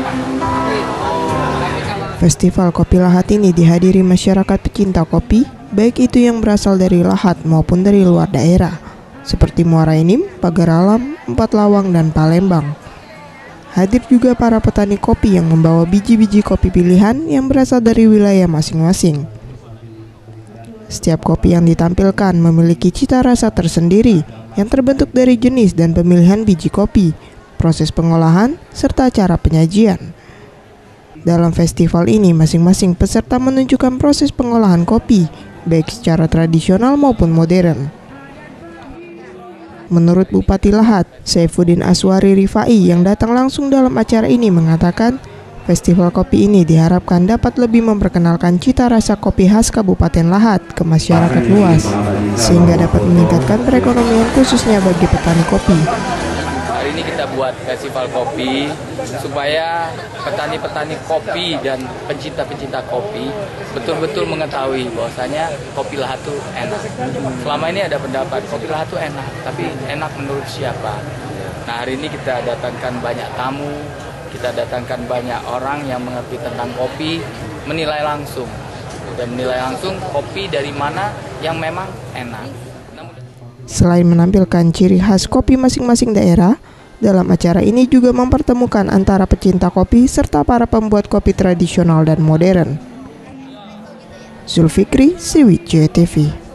Festival Kopi Lahat ini dihadiri masyarakat pecinta kopi, baik itu yang berasal dari Lahat maupun dari luar daerah, seperti Muara Enim, Pagar Alam, Empat Lawang, dan Palembang. Hadir juga para petani kopi yang membawa biji-biji kopi pilihan yang berasal dari wilayah masing-masing. Setiap kopi yang ditampilkan memiliki cita rasa tersendiri yang terbentuk dari jenis dan pemilihan biji kopi, proses pengolahan, serta cara penyajian. Dalam festival ini, masing-masing peserta menunjukkan proses pengolahan kopi, baik secara tradisional maupun modern. Menurut Bupati Lahat, Saifuddin Aswari Rifai yang datang langsung dalam acara ini mengatakan, festival kopi ini diharapkan dapat lebih memperkenalkan cita rasa kopi khas Kabupaten Lahat ke masyarakat luas, sehingga dapat meningkatkan perekonomian khususnya bagi petani kopi. Hari ini kita buat festival kopi supaya petani-petani kopi dan pencinta-pencinta kopi betul-betul mengetahui bahwasanya kopi Lahat itu enak. Selama ini ada pendapat kopi Lahat itu enak, tapi enak menurut siapa? Nah, hari ini kita datangkan banyak tamu, kita datangkan banyak orang yang mengerti tentang kopi, menilai langsung kopi dari mana yang memang enak. Selain menampilkan ciri khas kopi masing-masing daerah, dalam acara ini juga mempertemukan antara pecinta kopi serta para pembuat kopi tradisional dan modern. Zulfikri, Siwi JTV.